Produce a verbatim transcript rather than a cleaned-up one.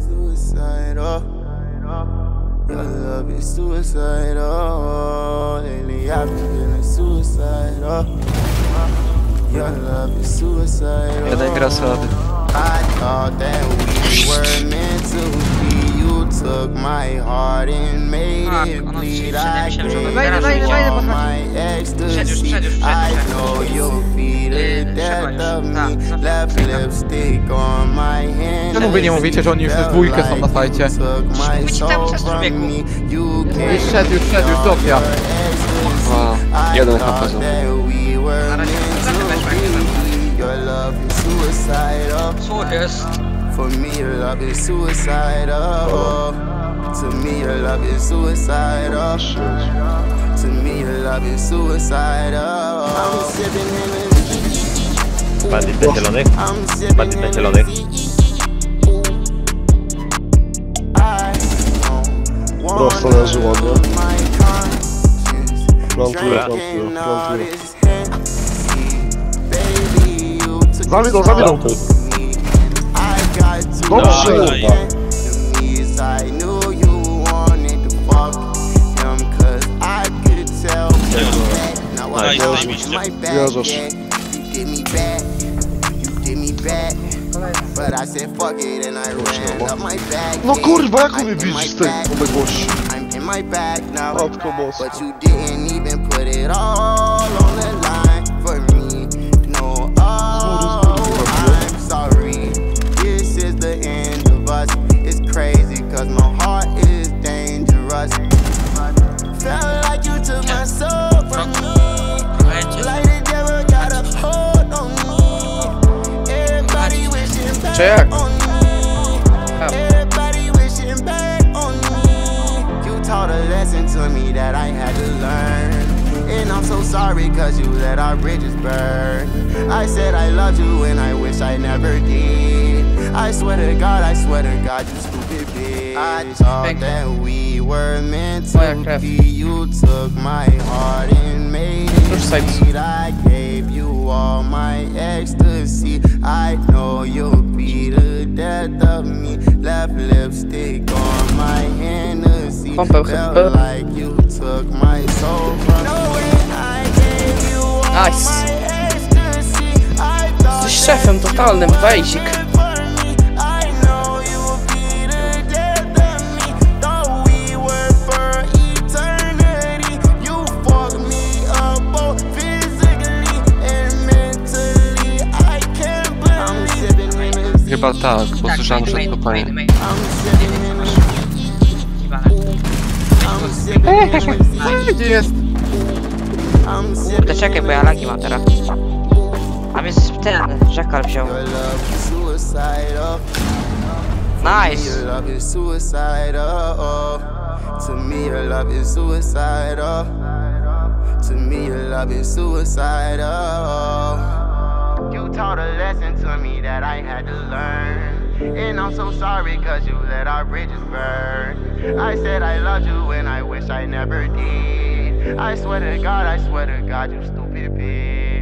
Suicidal. Your love is suicidal. Lately I've been feeling suicidal. Your love is suicidal. Jeden gra słady. I thought that we were meant to be. You took my heart and made it bleed. I gave you all my ecstasy. I know you'll be the death of me. Left lipstick on my hand. Czemu wy nie mówicie, że oni już w dwójkę są na fajcie? Już szedł, już szedł, już Zofia. Wow, jeden H P. Co jest? For me, your love is suicidal. To me, your love is suicidal. To me, your love is suicidal. I'm sipping Hennessy. Bandit na zielonych. Bandit na zielonych. Prosto leży ładnie. Plantuje, plantuje, plantuje. Zabij go, zabij go! Dobrze! Jezus. No kurwa, jak mnie widzisz z tej odległości? Matko boska. Cause my heart is dangerous. Felt like you took my soul from me. Like the devil got a hold on me. Everybody wishing back on me. Everybody wishing back on me. You taught a lesson to me that I had to learn. And I'm so sorry cause you let our bridges burn. I said I loved you and I wish I never did. I swear to God, I swear to God, you stupid bitch. I thought that we were meant to be. You took my heart and made it bleed. I gave you all my ecstasy. I know you'll be the death of me. Left lipstick on my Hennessy. Felt like you took my soul from me. I gave you all my ecstasy. Jesteś szefem totalnym, basic. Chyba tak, bo słyszałem, że to fajnie. Gdzie jest? Kurde, czekaj, bo ja lagi mam teraz. A mnie ten Jackal wziął. Nice! To me, your love is suicidal. To me, your love is suicidal. You taught a lesson to me that I had to learn. And I'm so sorry cause you let our bridges burn. I said I loved you and I wish I never did. I swear to God, I swear to God, you stupid bitch.